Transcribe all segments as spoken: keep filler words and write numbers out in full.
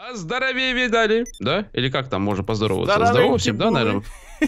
Здоровее видали, да? Или как там можно поздороваться? Здорово всем, да, наверное?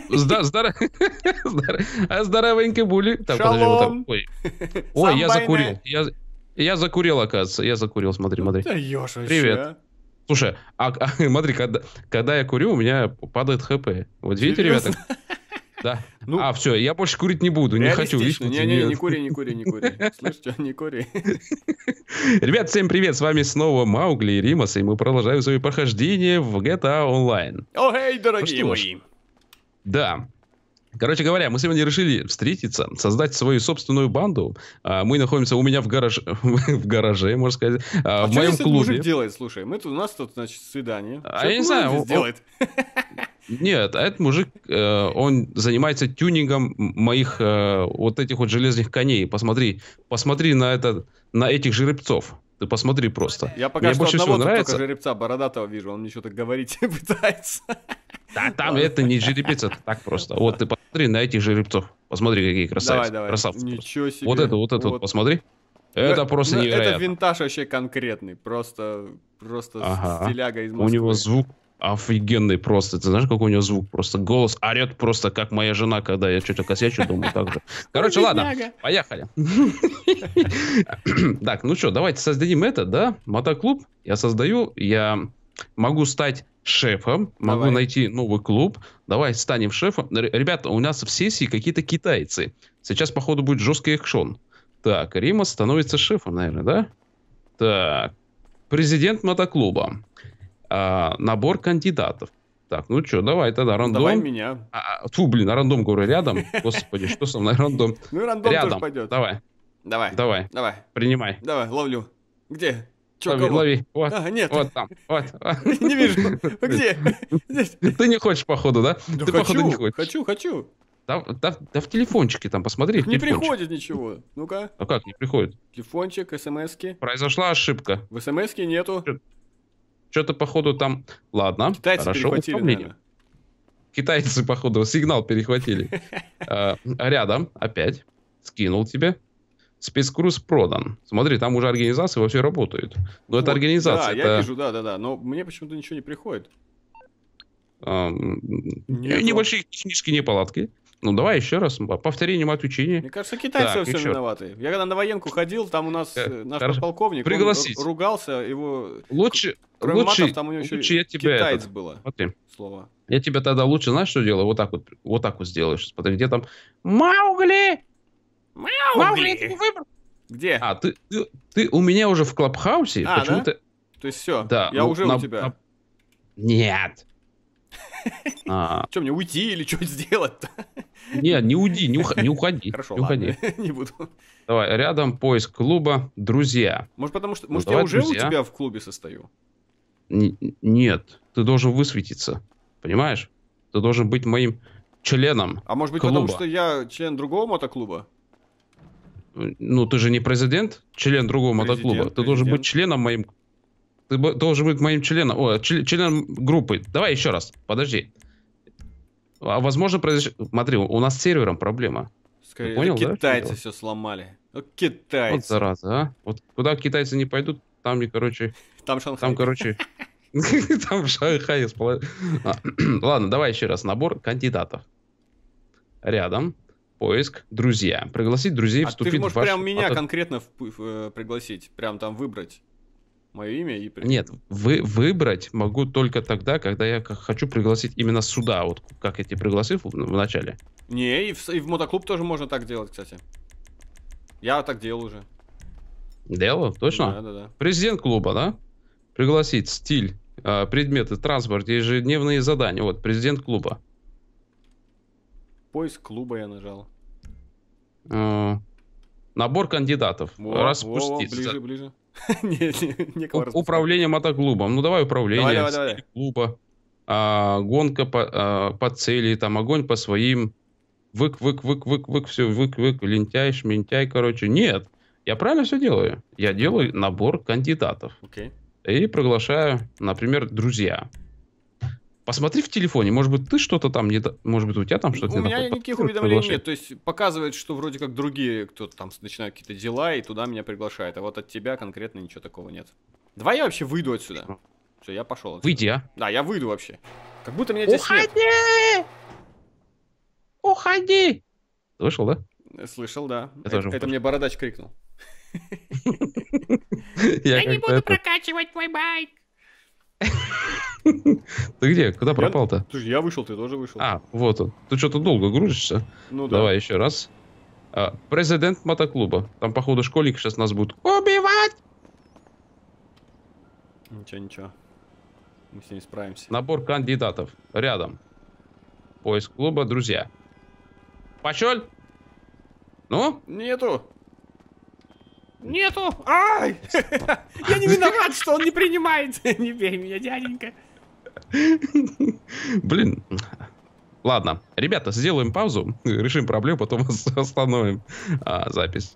Здоровенький були. Так, подожди, вот так. Ой, ой, я закурил. Я, я закурил, оказывается. Я закурил, смотри, смотри. Привет. Слушай, а, а смотри, когда, когда я курю, у меня падает ХП. Вот видите, ребята? Да. Ну, а, все, я больше курить не буду, не хочу. Не-не, не кури, не кури, не кури. Слышь, что, не кури. Ребят, всем привет, с вами снова Маугли и Римас, и мы продолжаем свои прохождения в джи ти эй Online. О, эй, дорогие ну, мои. Да. Короче говоря, мы сегодня решили встретиться, создать свою собственную банду. Мы находимся у меня в гараже, в гараже, можно сказать, а в моем клубе. Мужик делает, слушай, мы тут, у нас тут, значит, свидание. А я не знаю, он делает. Нет, а этот мужик, э, он занимается тюнингом моих э, вот этих вот железных коней. Посмотри, посмотри на это, на этих жеребцов. Ты посмотри просто. Я пока мне что больше одного всего нравится только жеребца бородатого вижу, он мне что-то говорить пытается. Да, там это не жеребец, это так просто. Вот ты посмотри на этих жеребцов. Посмотри, какие красавицы. Давай, давай. Красавцы. Ничего себе. Вот это, вот это, вот, вот посмотри. Это но, просто но невероятно. Это винтаж вообще конкретный. Просто, просто ага. стиляга из Москвы. У него звук офигенный просто. Ты знаешь, какой у него звук? Просто голос орет просто, как моя жена, когда я что-то косячу, думаю, так же. Короче, ладно, поехали. Так, ну что, давайте создадим это, да? Мотоклуб я создаю, я могу стать шефом, могу Давай. найти новый клуб. Давай станем шефом. Ребята, у нас в сессии какие-то китайцы. Сейчас, походу, будет жесткий экшон. Так, Римас становится шефом, наверное, да? Так, президент мотоклуба. А, набор кандидатов. Так, ну что, давай тогда рандом. Давай меня. А, фу, блин, рандом, говорю, рядом. Господи, что со мной рандом? Ну, рандом рядом. тоже пойдет. Давай. Давай. Давай. Давай. Принимай. Давай, ловлю. Где? Чё, лови, кого? лови. Вот, а, нет. вот там. Вот. Не вижу. Где? Ты не хочешь, походу, да? Да Ты, хочу, походу, не хочешь. хочу, хочу. Да, да, да в телефончике там, посмотри. Не приходит ничего. Ну-ка. А как не приходит? Телефончик, смс-ки. Произошла ошибка. В смс-ке нету. Что-то, походу, там... Ладно, китайцы хорошо. перехватили, наверное. Китайцы, походу, сигнал перехватили. Рядом, опять. Скинул тебе. Спецкруз продан. Смотри, там уже организации во все работают. Но это организация. Да, я вижу, да-да-да. Но мне почему-то ничего не приходит. Небольшие технические неполадки. Ну, давай еще раз. Повторением отключения. Мне кажется, китайцы так, все еще. виноваты. Я когда на военку ходил, там у нас э, наш Хорошо. подполковник Пригласить. ругался, его... Лучше, лучше, матов, там у него лучше еще я тебя китаец этот... было. Смотри. Слово. Я тебя тогда лучше, знаешь, что делаю? Вот так вот, вот так вот сделаешь. Смотри, где там... Маугли! Маугли! Маугли, ты выбрал? Где? А, ты, ты, ты у меня уже в Клабхаусе? А, почему-то... да? То есть все, да, я ну, уже на, у тебя. На... Нет. а... Что, мне уйти или что сделать-то? Нет, не уйди, не, ух... не уходи. Хорошо, не ладно, уходи. не буду. Давай, рядом поиск клуба «Друзья». Может, потому что... Ну, Может, я уже друзья. у тебя в клубе состою? Н- нет, ты должен высветиться. Понимаешь? Ты должен быть моим членом А может быть, клуба. потому что я член другого мотоклуба? Ну, ты же не президент, член другого Президент, мотоклуба. Ты президент. должен быть членом моим... Ты должен быть моим членом... О, чл- членом группы. Давай еще раз, подожди. А возможно, произош... Смотри, у нас с сервером проблема. Скорее, понял, китайцы да, все сломали. Ну, китайцы. Вот зараза, а. Вот куда китайцы не пойдут, там, и, короче... Там Шанхай. Там, короче... Там Шанхай. Ладно, давай еще раз. Набор кандидатов. Рядом. Поиск. Друзья. Пригласить друзей вступить в ваш... А ты можешь прям меня конкретно пригласить. Прям там выбрать мое имя и... Нет, вы выбрать могу только тогда, когда я хочу пригласить именно сюда. Вот как я тебя пригласил в начале. Не, и в, и в мотоклуб тоже можно так делать, кстати. Я так делал уже. Делал? Точно? Да, да, да. Президент клуба, да? Пригласить стиль, предметы, транспорт, ежедневные задания. Вот, президент клуба. Поиск клуба я нажал. Набор кандидатов. Во, распуститься. Во, во, ближе, ближе. не, не, управление мотоклубом. Ну, давай управление. Давай, давай, давай. Клуба. А, гонка по, а, по цели, там огонь по своим. Вык, вык, вык, вык, вык, все, вык, вык, лентяй, шментяй, короче. Нет, я правильно все делаю. Я делаю набор кандидатов. Okay. И приглашаю, например, друзья. Посмотри в телефоне, может быть, ты что-то там не... Может быть, у тебя там что-то не не такое. У меня никаких уведомлений нет. То есть показывает, что вроде как другие кто-то там начинают какие-то дела, и туда меня приглашают. А вот от тебя конкретно ничего такого нет. Давай я вообще выйду отсюда. Все, я пошел. Выйди, а. Да, я выйду вообще. Как будто меня здесь нет. Уходи! Уходи! Слышал, да? Слышал, да. Это, это, это мне бородач крикнул. Я не буду прокачивать твой байк. Ты где? Куда пропал-то? Слушай, я вышел, ты тоже вышел. А, вот он. Ты что-то долго грузишься? Ну да. Давай еще раз. А, президент мотоклуба. Там, походу, школьник сейчас нас будут убивать. Ничего, ничего. Мы с ней справимся. Набор кандидатов. Рядом. Поиск клуба, друзья. Пошел? Ну? Нету. Нету! Ай! Я не виноват, что он не принимает. Не бей меня, дяденька. Блин. Ладно. Ребята, сделаем паузу. Решим проблему, потом остановим а, запись.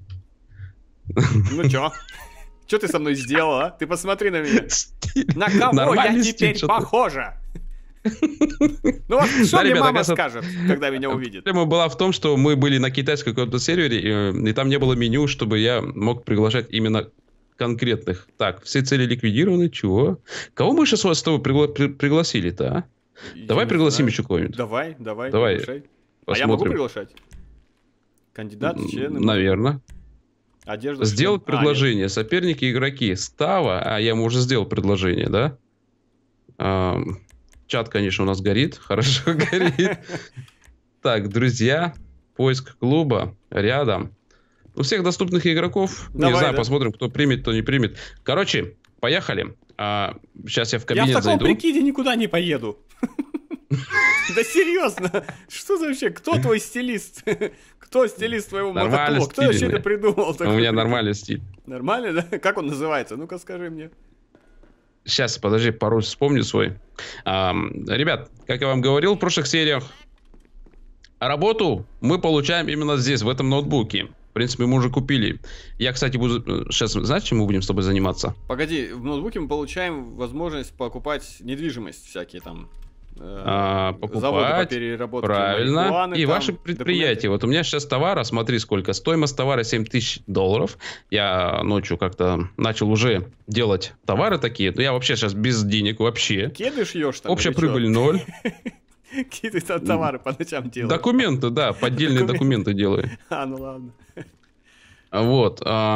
Ну чё? Чё ты со мной сделала? Ты посмотри на меня. На кого я теперь похожа? Ну вот, что да, мне ребята, мама кажется, скажет, когда меня увидит? Проблема была в том, что мы были на китайском каком-то сервере, и, и там не было меню, чтобы я мог приглашать именно конкретных. Так, все цели ликвидированы, чего? Кого мы сейчас с тобой пригла при пригласили-то, а? Я давай пригласим еще кого-нибудь. Давай, давай, давай приглашай. А я могу приглашать? Кандидат, члены? Наверное. Одежда. Сделать член... предложение. А, соперники, игроки. Става. А, я ему уже сделал предложение, да? А, чат, конечно, у нас горит. Хорошо горит. Так, друзья. Поиск клуба. Рядом. У всех доступных игроков. Давай, не знаю, да? Посмотрим, кто примет, кто не примет. Короче, поехали. А, сейчас я в кабинет зайду. Я в таком зайду. прикиде никуда не поеду. Да серьезно? Что за вообще? Кто твой стилист? Кто стилист твоего мотоклуба? Кто вообще это придумал? У меня нормальный стиль. Нормально, да? Как он называется? Ну-ка скажи мне. Сейчас, подожди, пароль вспомню свой. А, ребят, как я вам говорил в прошлых сериях, работу мы получаем именно здесь, в этом ноутбуке. В принципе, мы уже купили. Я, кстати, буду... Сейчас, знаешь, чем мы будем с тобой заниматься? Погоди, в ноутбуке мы получаем возможность покупать недвижимость всякие там. А, покупать, по правильно, и там, ваши предприятия. Документы. Вот у меня сейчас товара, смотри сколько, стоимость товара семь тысяч долларов. Я ночью как-то начал уже делать товары такие, но я вообще сейчас без денег вообще. Кеды шьешь там? Общая прибыль ноль. Какие ты там товары по ночам делаешь? Документы, да, поддельные документы делаю. А, ну ладно. Вот.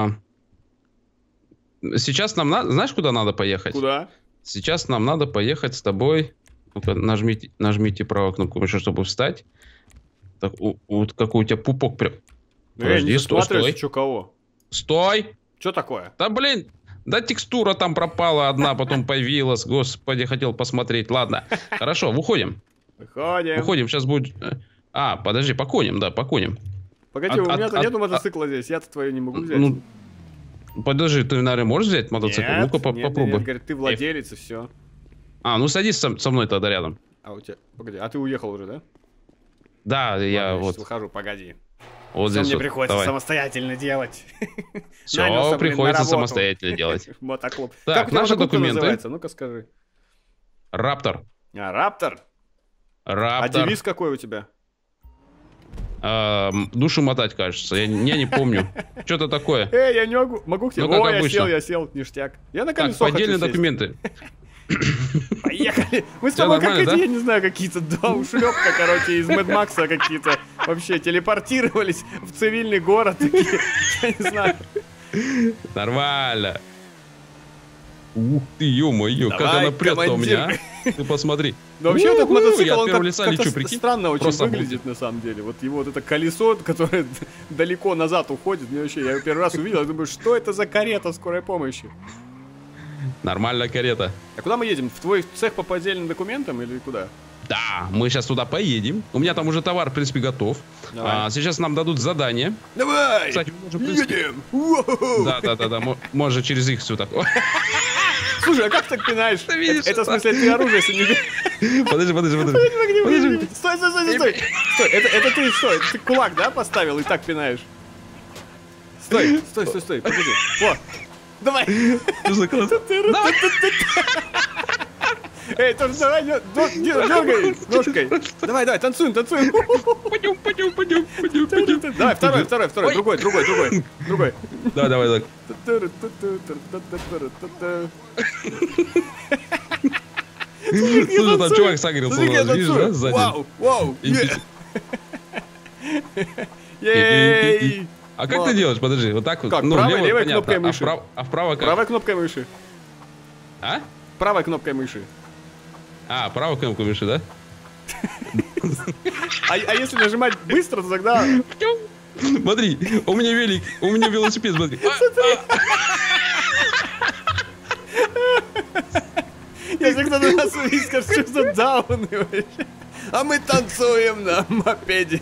Сейчас нам надо, знаешь, куда надо поехать? Куда? Сейчас нам надо поехать с тобой. Ну-ка, нажмите, нажмите правую кнопку еще, чтобы встать. Так, у, у, какой у тебя пупок прям. Ну, подожди, я не стой, стой. Что, кого? Стой! Что такое? Да, блин, да текстура там пропала одна, потом появилась. Господи, хотел посмотреть. Ладно, хорошо, выходим. Выходим. Выходим, сейчас будет... А, подожди, поконим, да, поконим. Погоди, от, у меня-то нету мотоцикла от, здесь, я-то твою не могу взять. Ну, подожди, ты, наверное, можешь взять мотоцикл? Ну-ка, по нет, попробуй. Нет, говорит, ты владелец и все. А, ну садись со, со мной тогда рядом. А у тебя... Погоди, а ты уехал уже, да? Да, ладно, я вот... выхожу, погоди. Вот все здесь мне вот. приходится Давай. самостоятельно делать. Все приходится самостоятельно делать. Мотоклуб. Так, наши документы. Ну-ка скажи. Раптор. А, Раптор? Раптор. А девиз какой у тебя? А, душу мотать, кажется. Я, я не помню. Что-то такое. Эй, я не могу. Могу к тебе. Ну, О, я сел, я сел. Ништяк. Я на колесо так, поддельные документы. Поехали. Мы с тобой как эти, я не знаю, какие-то два ушлепка, короче, из Мэд Макса какие-то вообще телепортировались в цивильный город. Такие, я не знаю. Нормально. Ух ты, ё-моё, как она прет-то у меня, а? Ты посмотри. Но вообще этот мотоцикл, он как-то странно очень выглядит, на самом деле. Вот его вот это колесо, которое далеко назад уходит, мне вообще, я его первый раз увидел, я думаю, что это за карета скорой помощи? Нормальная карета. А куда мы едем? В твой цех по поддельным документам или куда? Да, мы сейчас туда поедем. У меня там уже товар, в принципе, готов. А, сейчас нам дадут задание. Давай! Кстати, можем, принципе... едем! Да, да, да, да. Можно через их все так. Слушай, а как так пинаешь? Ты видишь, это, это в смысле ты оружие не... Подожди, подожди, подожди. Подожди. Стой, стой, стой, стой. Стой, это, это ты что? Это ты кулак, да, поставил и так пинаешь? Стой, стой, стой, стой, погоди. О, давай. Эй, тоже давай, дергай ножкой. Давай, давай, танцуем, танцуем. Пойдем, пойдем, пойдем, пойдем, пойдем. Давай, второй, второй, второй, другой, другой, другой, другой. Давай, давай, давай. Слушай, там чувак согрелся у нас, видишь, да, сзади? Вау, вау, ей! А как ты делаешь? Подожди, вот так вот. Как, правой, левой кнопкой мыши. А вправо как? Правой кнопкой мыши. А? Правой кнопкой мыши. А, правой кнопкой мыши, да? А если нажимать быстро, то тогда... Смотри, у меня велик, у меня велосипед, смотри. Если кто-то нас увидит, скажет, что за дауны вообще. А мы танцуем на мопеде.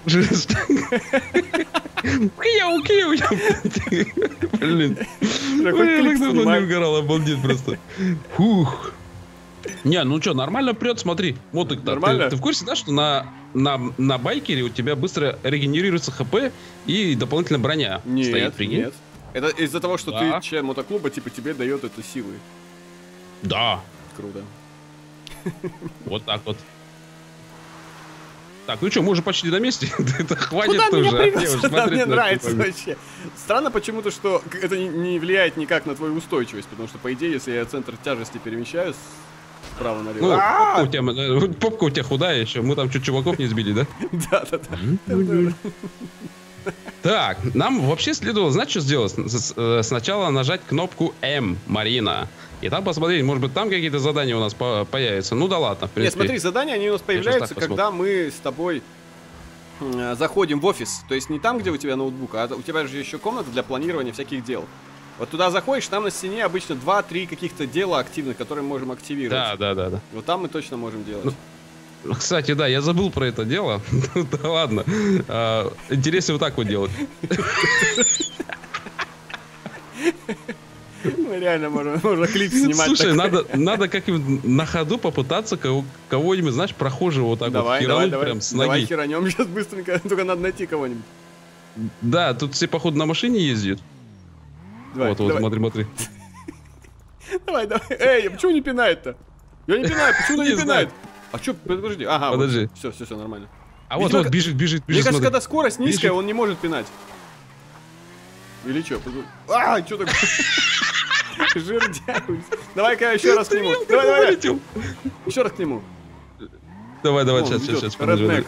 Киу, киу. Блин. Я так давно не угорал, обалдеть просто. Фух. Не, ну что, нормально прет, смотри. Вот ты, нормально? Ты, ты в курсе, да, что на, на, на байкере у тебя быстро регенерируется ХП и дополнительная броня нет, стоит, прикинь? Нет, это из-за того, что да. ты член мотоклуба, типа тебе дает эту силу. Да. Круто. Вот так вот. Так, ну что, мы уже почти на месте. Это хватит Куда тоже. Меня привез, да, мне нравится вообще. Странно почему-то, что это не влияет никак на твою устойчивость, потому что, по идее, если я центр тяжести перемещаюсь справа налево. Ну, попка у, тебя, попка у тебя худая еще. Мы там чуть чуваков не сбили, да? Да, да, да. Так, нам вообще следовало, знаешь, что сделать? Сначала нажать кнопку М, Марина. И там посмотреть, может быть, там какие-то задания у нас по появятся. Ну да ладно, в принципе. Нет, смотри, задания, они у нас появляются, когда мы с тобой э, заходим в офис. То есть не там, где у тебя ноутбук, а у тебя же еще комната для планирования всяких дел. Вот туда заходишь, там на стене обычно два-три каких-то дела активных, которые мы можем активировать. Да, да, да, да. Вот там мы точно можем делать. Ну, кстати, да, я забыл про это дело. Да ладно. Интересно вот так вот делать. Мы реально можем, можно клип снимать. Слушай, надо, надо как-нибудь на ходу попытаться кого-нибудь, знаешь, прохожего вот так давай, вот херануть давай, прям с ноги. Давай херанем сейчас быстренько, только надо найти кого-нибудь. Да, тут все, походу, на машине ездят. Давай, вот, давай. вот, смотри, смотри. Давай, давай. Эй, почему не пинает-то? Я не пинаю, почему не пинает? А что, подожди, ага, подожди. Все, все, все нормально. А вот, вот, бежит, бежит, бежит. Мне кажется, когда скорость низкая, он не может пинать. Или что? А, что такое? Жердяй. Давай-ка еще раз к нему. Давай, давай. Еще раз к нему. Давай, давай, сейчас, сейчас, сейчас. Реднек.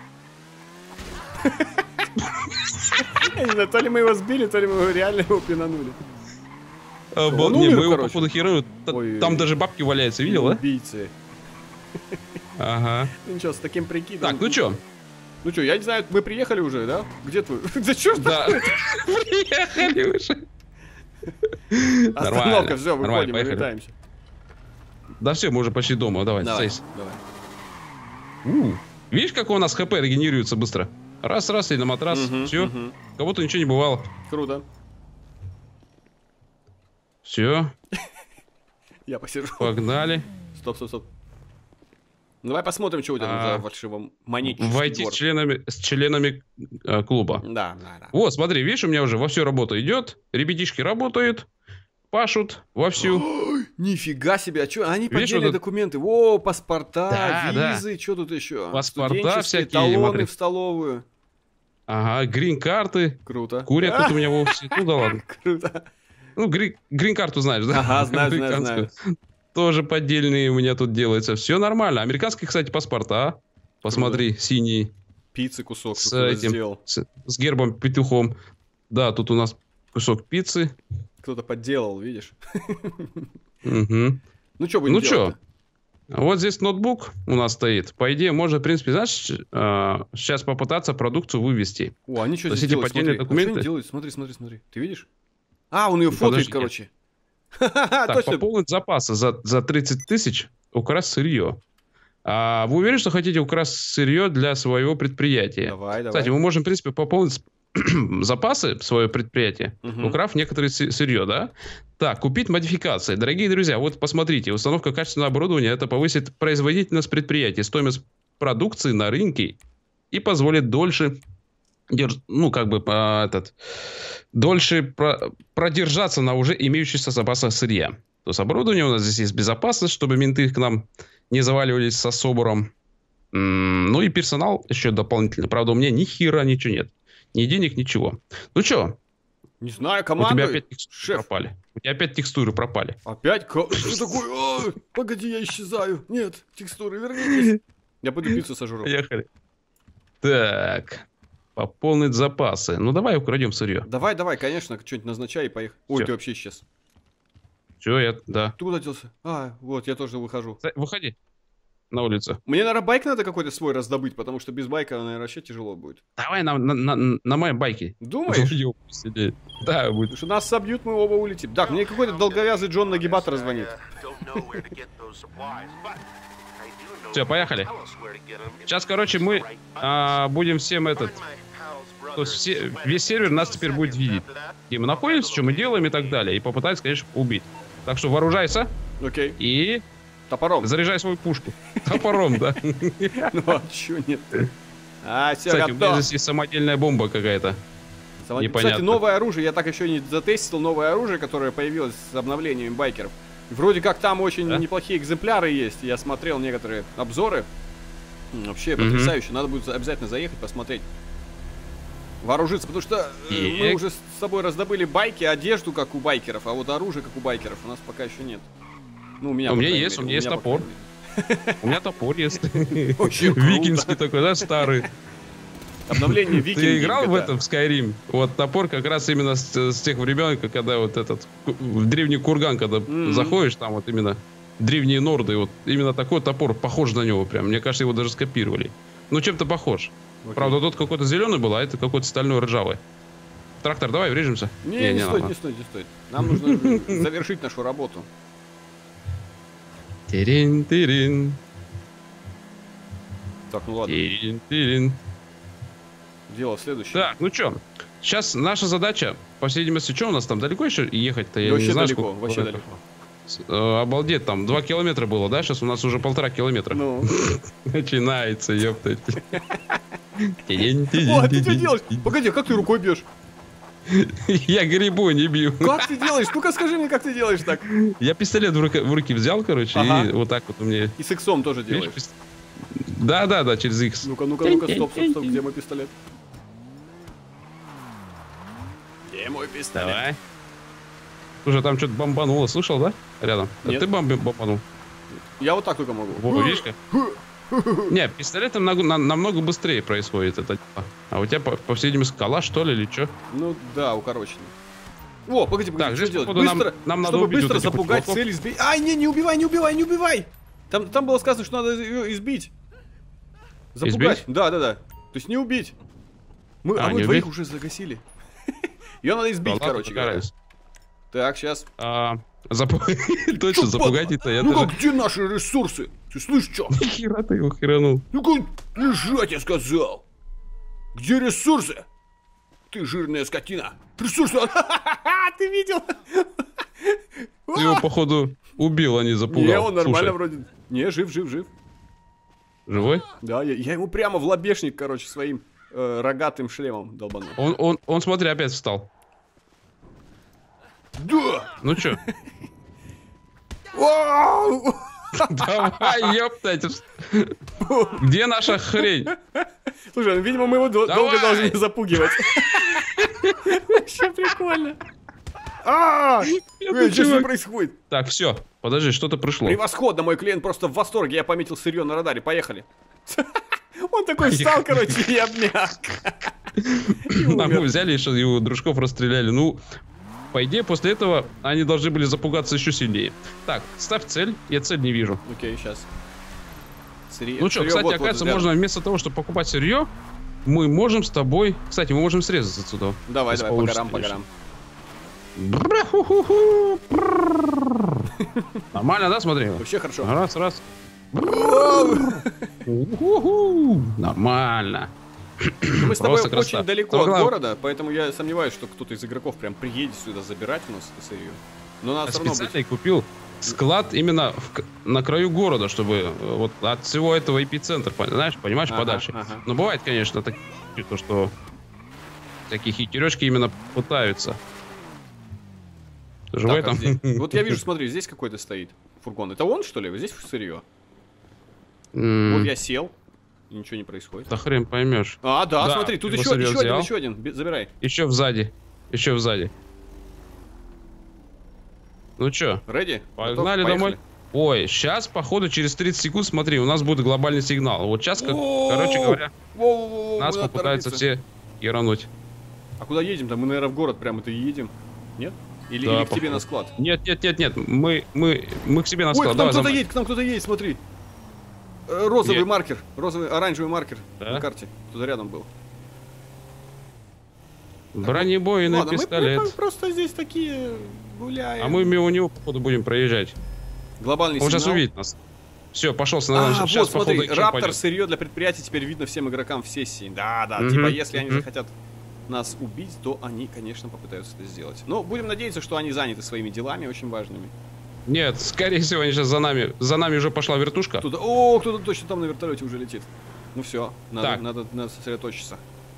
Я не знаю, то ли мы его сбили, то ли мы его реально его пинанули. Не, мы его походу херую. Там даже бабки валяются, видел, да? Убийцы. Ага. Ну ничего, с таким прикидом. Так, ну чё? Ну чё, я не знаю, мы приехали уже, да? Где твой? Да чё ж такое? Приехали уже. Остановка, все, выходим, вылетаемся. Да все, мы уже почти дома, давай, сейс. Давай. Видишь, как у нас ХП регенерируется быстро? Раз-раз и на матрас, все. Кого-то ничего не бывало. Круто. Все. Я посижу. Погнали. Стоп, стоп, стоп. Давай посмотрим, что у тебя там за фальшивом монетчик. Войти с членами, с членами э, клуба. Да, да, да. Вот, смотри, видишь, у меня уже вовсю работа идет. Ребятишки работают, пашут вовсю. Ой, нифига себе, а что? Они поддельные вот документы. О, паспорта, да, визы, да. Что тут еще? Паспорта всякие. Талоны смотри. в столовую. Ага, грин-карты. Круто. Курят тут у меня вовсе. Ну да ладно. Круто. Ну, грин-карту знаешь, да? Ага, знаю, знаю, знаю. Тоже поддельные у меня тут делается. Все нормально. Американские, кстати, паспорта. Посмотри, круто. Синие. Пиццы кусок с этим, с, с гербом петухом. Да, тут у нас кусок пиццы. Кто-то подделал, видишь? Угу. Ну что будем ну делать? Ну вот здесь ноутбук у нас стоит. По идее, можно, в принципе, знаешь, сейчас попытаться продукцию вывести. О, они что здесь делают? Смотри, документы... а что они делают? Смотри, смотри, смотри. Ты видишь? А, он ее фотоет, короче. Так, пополнить запасы за, за тридцать тысяч, украсть сырье. А вы уверены, что хотите украсть сырье для своего предприятия? Давай, Кстати, давай. мы можем, в принципе, пополнить запасы в свое предприятие, угу. украв некоторые сырье, да? Так, купить модификации. Дорогие друзья, вот посмотрите, установка качественного оборудования, это повысит производительность предприятия, стоимость продукции на рынке и позволит дольше... Держ... ну, как бы, по, этот, дольше про... продержаться на уже имеющихся запасах сырья. То есть оборудование у нас здесь есть безопасность, чтобы менты к нам не заваливались со собором. Ну и персонал еще дополнительно. Правда, у меня ни хера ничего нет. Ни денег, ничего. Ну что? Не знаю, команда. У тебя опять текстуры пропали. У тебя опять текстуры пропали. Опять? Что такое? Погоди, я исчезаю. Нет, текстуры, вернитесь. Я пойду пиццу сожру. Поехали. Так. Пополнить запасы. Ну давай украдем сырье. Давай, давай, конечно, что-нибудь назначай и поехали. Ой, ты вообще исчез. Все, я, да. Ты куда делся? А, вот, я тоже выхожу. Выходи на улицу. Мне, наверное, байк надо какой-то свой раздобыть, потому что без байка, наверное, вообще тяжело будет. Давай на, на, на, на моем байке. Думаешь? Да, будет. Потому что нас собьют, мы оба улетим. Так, мне какой-то долговязый Джон Нагибатор звонит. Все, поехали. Сейчас, короче, мы а, будем всем этот... То есть все, весь сервер нас теперь будет видеть. Где мы находимся, что мы делаем и так далее. И попытается, конечно, убить. Так что вооружайся. Окей. И... Топором. Заряжай свою пушку. Топором, да. Ну а чё нет? А, все, кстати, у меня здесь есть самодельная бомба какая-то. Кстати, новое оружие. Я так еще не затестил новое оружие, которое появилось с обновлением байкеров. Вроде как там очень неплохие экземпляры есть. Я смотрел некоторые обзоры. Вообще потрясающе. Надо будет обязательно заехать, посмотреть. Вооружиться, потому что э, мы уже с собой раздобыли байки, одежду, как у байкеров, а вот оружие, как у байкеров, у нас пока еще нет. Ну, у меня, у меня есть, у меня есть топор. У меня топор есть. Викинский такой, да, старый. Обновление викинги. Ты играл в этом, в Skyrim? Вот топор как раз именно с тех времен, когда вот этот, в древний курган, когда заходишь, там вот именно древние норды, вот именно такой топор, похож на него прям. Мне кажется, его даже скопировали. Ну, чем-то похож. Okay. Правда, тот какой-то зеленый был, а это какой-то стальной ржавый. Трактор, давай врежемся. Не, не, не, не стоит, не стоит, не стоит. Нам нужно завершить нашу работу. Тирин, тирин. Так, ну ладно. Тирин, тирин. Дело следующее. Так, ну что, сейчас наша задача, по всей видимости, что у нас там, далеко еще ехать-то? Я вообще не знаю, далеко, сколько... вообще далеко. Э, обалдеть, там два километра было, да? Сейчас у нас уже полтора километра. Ну. Начинается, ёптать. О, а ты что делаешь? Погоди, как ты рукой бьешь? Я грибу не бью. Как ты делаешь? Ну-ка скажи мне, как ты делаешь так? Я пистолет в руки, в руки взял, короче, ага. И вот так вот у меня... И с иксом тоже делаешь? Да, да, да, через икс. Ну-ка, ну-ка, ну-ка, стоп, стоп, стоп, где мой пистолет? Где мой пистолет? Давай. Слушай, там что-то бомбануло, слышал, да? Рядом. Нет. Ты бомби бомбанул? Я вот так только могу. Во, видишь-ка? Не, пистолетом на, на, намного быстрее происходит это. А у тебя, по, по всей видимости, калаш, что ли, или что? Ну да, укороченный. О, погоди, погоди, так, что здесь, делать? Походу, быстро, нам, нам чтобы надо быстро вот запугать цель, избить. Ай, не, не убивай, не убивай, не убивай! Там, там было сказано, что надо ее избить. Запугать. Избить? Да, да, да. То есть не убить. Мы, а, а мы двоих уже загасили. Ее надо избить, да, короче говоря. Так, сейчас. А, запу... Точно, запугать это. Ну как, где наши ресурсы? Ты слышишь, что? Нихера ты его херанул. Ну-ка, лежать, я сказал. Где ресурсы? Ты жирная скотина. Ресурсы. Ты видел? Ты его, походу, убил, а не запугал. Не, он нормально вроде. Не, жив, жив, жив. Живой? Да, я, я ему прямо в лобешник, короче, своим э, рогатым шлемом долбанул. Он, он, он, смотри, опять встал. Да! Ну чё? Давай, ёптать. Где наша хрень? Слушай, ну, видимо, мы его Давай. долго должны запугивать. Вообще прикольно. А, что здесь происходит? Так, все, подожди, что-то пришло. Превосходно, мой клиент просто в восторге. Я пометил сырье на радаре, поехали. Он такой встал, короче, и обмяк. А мы взяли, и его дружков расстреляли. Ну, по идее, после этого они должны были запугаться еще сильнее. Так, ставь цель. Я цель не вижу. Окей, сейчас. Ну что, кстати, оказывается, можно вместо того, чтобы покупать сырье, мы можем с тобой... Кстати, мы можем срезаться отсюда. Давай, давай, по горам, по горам. Нормально, да, смотри? Вообще хорошо. Раз, раз. Нормально. Мы с тобой очень далеко от города, поэтому я сомневаюсь, что кто-то из игроков прям приедет сюда забирать у нас это сырье. Но надо все равно быть... специально купил склад именно в, на краю города, чтобы вот от всего этого эпицентр, знаешь, понимаешь, ага, подальше. Ага. Но бывает, конечно, такие, то, что такие хитеречки именно пытаются Ты же в этом. Вот я вижу, смотри, здесь какой-то стоит фургон. Это он, что ли? Здесь сырье. Вот я сел. И ничего не происходит. Да хрен поймешь. А, да, да, смотри, тут еще, еще один, еще один. Забирай. Еще сзади. Еще сзади. Ну чё? Ready? Погнали домой. Ой, сейчас, походу, через тридцать секунд, смотри, у нас будет глобальный сигнал. Вот сейчас, как, короче говоря, нас попытаются все ерануть. А куда едем-то? Мы, наверное, в город прямо-то и едем. Нет? Или, да, или к тебе на склад? Нет, нет, нет, нет. Мы, мы, мы к себе на Ой, склад. Ой, к нам кто-то едет, к нам кто-то едет, смотри. Розовый нет. маркер, розовый, оранжевый маркер да? на карте. Кто-то рядом был. Бронебойный Ладно, пистолет. Мы, мы просто здесь такие гуляем. А мы мимо него, походу, будем проезжать. Глобальный Он сигнал. сейчас увидит нас. Все, пошел с А, сейчас, вот, смотри, походу, Раптор, сырье для предприятий теперь видно всем игрокам в сессии. Да, да, угу, типа, если угу. они захотят нас убить, то они, конечно, попытаются это сделать. Но будем надеяться, что они заняты своими делами очень важными. Нет, скорее всего, они сейчас за нами. За нами уже пошла вертушка. Туда, о, кто-то точно там на вертолете уже летит. Ну все, надо, надо, надо сосредоточиться.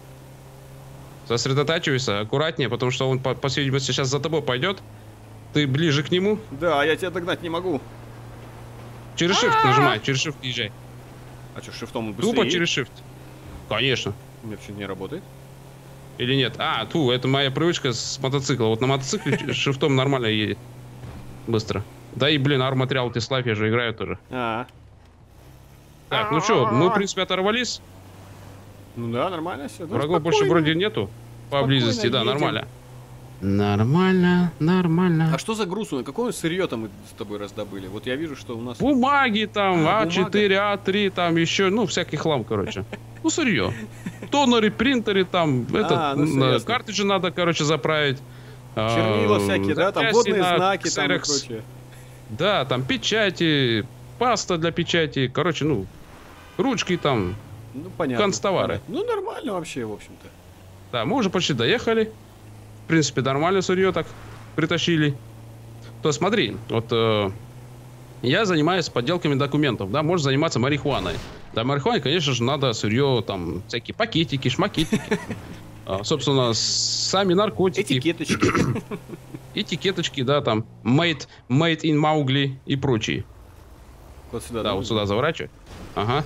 Сосредотачивайся, аккуратнее, потому что он, по, по всей видимости, сейчас за тобой пойдет. Ты ближе к нему. Да, я тебя догнать не могу. Через shift нажимай, через shift езжай. А что, шифтом он быстрее? Тупо через shift. Конечно. У меня почему-то не работает. Или нет? А, ту, это моя привычка с мотоцикла. Вот на мотоцикле шифтом нормально едет. Быстро. Да и, блин, арматериал Теслайф, я же играю тоже. А. Так, ну что, мы, в принципе, оторвались. Ну да, нормально все. Ну, врагов больше вроде нету. Поблизости, да, едем. Нормально. Нормально, нормально. А что за груз? Какое сырье-то мы с тобой раздобыли? Вот я вижу, что у нас... Бумаги там, а четыре, а три, там еще, ну, всякий хлам, короче. Ну, сырье. Тонеры, принтеры, там, это, картриджи надо, короче, заправить. Чернила всякие, да, там водные знаки, там и прочее. Да, там печати, паста для печати, короче, ну, ручки там, ну, понятно, канцтовары. Ну, нормально вообще, в общем-то. Да, мы уже почти доехали. В принципе, нормально сырье так притащили. То смотри, вот э, я занимаюсь подделками документов, да, можешь заниматься марихуаной. Да, марихуане, конечно же, надо сырье, там, всякие пакетики, шмакетики. А, собственно, сами наркотики. Этикеточки. Этикеточки, да, там, made, made in Mowgli и прочие. Вот сюда, да, да, вот сюда заворачивай. Ага.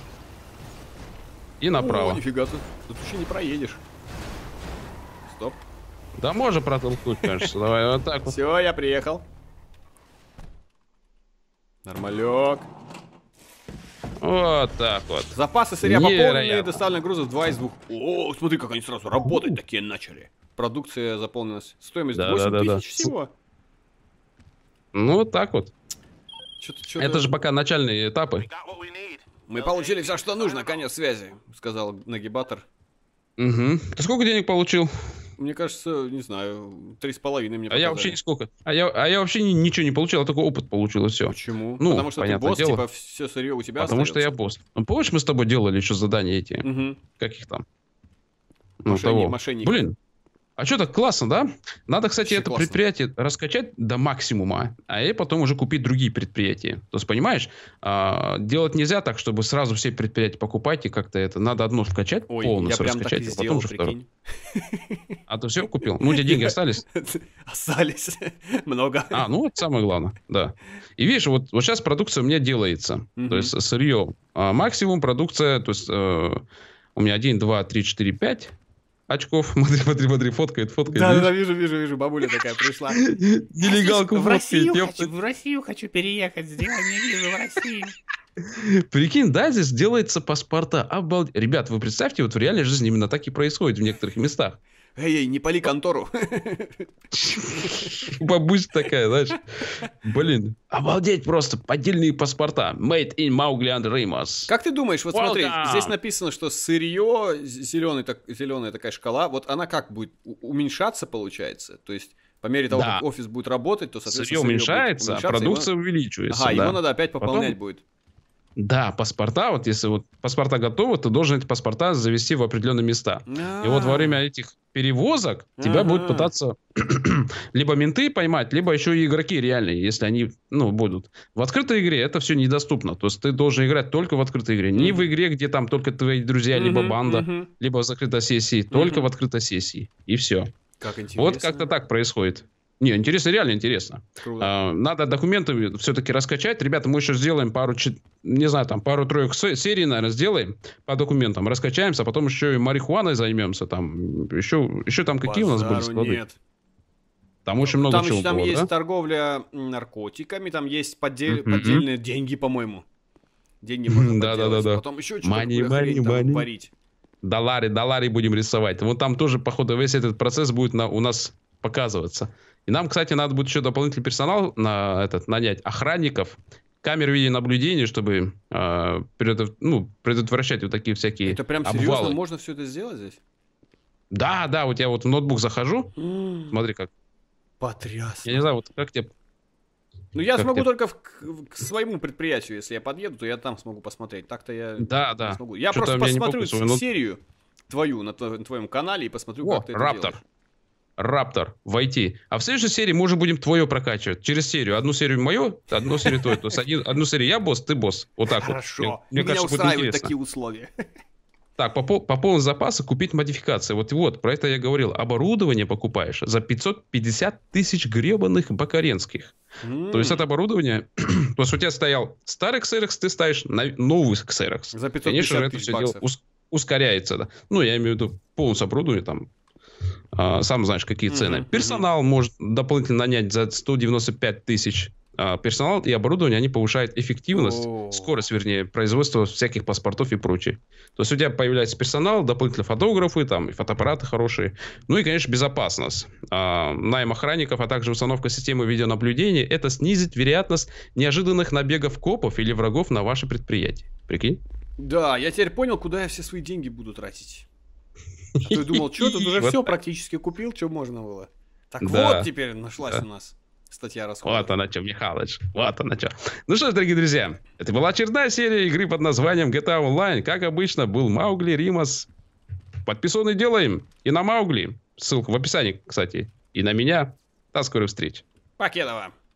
И направо. О, нифига ты. Тут вообще не проедешь. Стоп. Да можно протолкнуть, кажется. Давай вот так вот. Все, я приехал. Нормалек. Вот так вот. Запасы сырья пополнены, доставлено грузов два из двух. О, смотри, как они сразу работать такие начали. Продукция заполнилась. Стоимость да, восемь да, да, тысяч да. всего. Ну, вот так вот. Что-то, что-то... Это же пока начальные этапы. Мы получили все, что нужно, конец связи, сказал нагибатор. Угу. Ты сколько денег получил? Мне кажется, не знаю, три с половиной мне показали. А я вообще нисколько. А я, а я вообще ничего не получил, а только опыт получил, и все. Почему? Ну, потому что ты босс, дело. Типа все сырье у тебя Потому остается. что я босс. Ну, помнишь, мы с тобой делали еще задания эти? Угу. Как их там? Ну, Мошенни, того. Мошенник. Блин. А что так классно, да? Надо, кстати, Очень это классно. предприятие раскачать до максимума, а и потом уже купить другие предприятия. То есть, понимаешь, а, делать нельзя так, чтобы сразу все предприятия покупать и как-то это. Надо одно вкачать, Ой, полностью я прям раскачать, так и а сделал, потом уже второе. прикинь. А ты все купил? Ну, у тебя деньги остались? Остались. Много. А, ну, вот самое главное, да. И видишь, вот, вот сейчас продукция у меня делается. То есть, сырье. А, максимум продукция, то есть, э, у меня один, два, три, четыре, пять очков. Смотри, смотри, смотри, фоткает, фоткает. Да, да, вижу, вижу, вижу, бабуля такая пришла. Нелегалку в Россию хочу, в Россию хочу переехать, сделай мне визу в Россию. Прикинь, да, здесь делается паспорта. Обалдеть. Ребят, вы представьте, вот в реальной жизни именно так и происходит в некоторых местах. Эй, не пали контору. Бабусь такая, знаешь. Блин, обалдеть просто. Поддельные паспорта. Made in Mowgli and Ramos. Как ты думаешь, вот смотри, здесь написано, что сырье, зеленый, так, зеленая такая шкала, вот она как будет уменьшаться, получается? То есть, по мере того, да. как офис будет работать, то, соответственно, сырье уменьшается, а продукция его... увеличивается. Ага, да. его надо опять пополнять Потом... будет. Да, паспорта, вот если вот паспорта готовы, ты должен эти паспорта завести в определенные места. А-а-а. И вот во время этих перевозок тебя А-а-а. будут пытаться либо менты поймать, либо еще и игроки реальные, если они, ну, будут. В открытой игре это все недоступно. То есть ты должен играть только в открытой игре. Не в игре, где там только твои друзья, либо банда, либо в закрытой сессии. Только в открытой сессии. И все. Как интересно. Вот как-то так происходит. Не, интересно, реально интересно. А, надо документы все-таки раскачать. Ребята, мы еще сделаем пару, не знаю, там пару-троек серий, наверное, сделаем по документам, раскачаемся, а потом еще и марихуаной займемся. Там еще, еще там какие Базару у нас были склады? Нет. Там очень много там, чего Там было, есть да? торговля наркотиками, там есть поддель, Mm-hmm. поддельные деньги, по-моему. Деньги можно да, подделать. да, да, да. Потом еще что-то хрень там варить. Доллары, доллары будем рисовать. Вот там тоже, походу, весь этот процесс будет на, у нас показываться. И нам, кстати, надо будет еще дополнительный персонал на этот, нанять, охранников, камер видеонаблюдения, чтобы э, предот, ну, предотвращать вот такие всякие Это прям обвалы. Серьезно можно все это сделать здесь? Да, да, вот я вот в ноутбук захожу, Mm. смотри как. Потрясно. Я не знаю, вот как тебе... Ну, я как смогу тебе... только в, к, к своему предприятию, если я подъеду, то я там смогу посмотреть. Так-то я да, не да. смогу. Я Что-то просто посмотрю но... серию твою на, на твоем канале и посмотрю, О, как ты это Раптор. делаешь. Раптор, войти. А в следующей серии мы уже будем твое прокачивать. Через серию. Одну серию мою, одну серию твою. То есть один, одну серию я босс, ты босс. Вот так Хорошо. вот. Мне, Меня мне кажется, устраивают такие условия. Так, пополнить запасы, купить модификации. Вот, вот, про это я говорил. Оборудование покупаешь за пятьсот пятьдесят тысяч гребаных бакаренских. Mm. То есть это оборудование... То есть у тебя стоял старый Xerox, ты ставишь на новый Xerox. За пятьсот пятьдесят Конечно же, это все дело ус- ускоряется. Да. Ну, я имею в виду полностью оборудование там. А, сам знаешь, какие цены. Mm-hmm. Персонал mm-hmm. может дополнительно нанять за сто девяносто пять тысяч. А, персонал и оборудование, они повышают эффективность, oh. скорость, вернее, производства всяких паспортов и прочее. То есть у тебя появляется персонал, дополнительно фотографы, там, и фотоаппараты хорошие. Ну и, конечно, безопасность. А, найм охранников, а также установка системы видеонаблюдения. Это снизит вероятность неожиданных набегов копов или врагов на ваше предприятие. Прикинь? Да, я теперь понял, куда я все свои деньги буду тратить. Ты думал, что тут уже все практически купил, что можно было. Так вот теперь нашлась у нас статья расходов. Вот она что, Михалыч. Вот она что. Ну что ж, дорогие друзья, это была очередная серия игры под названием джи ти эй Online. Как обычно, был Маугли, Римас. Подписаны делаем. И на Маугли. Ссылка в описании, кстати. И на меня. До скорых встреч. Покедова.